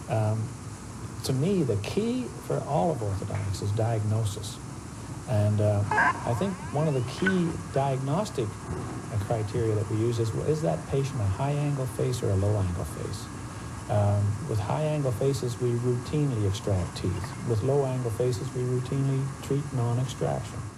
To me, the key for all of orthodontics is diagnosis. And I think one of the key diagnostic criteria that we use is that patient a high-angle face or a low-angle face? With high-angle faces, we routinely extract teeth. With low-angle faces, we routinely treat non-extraction.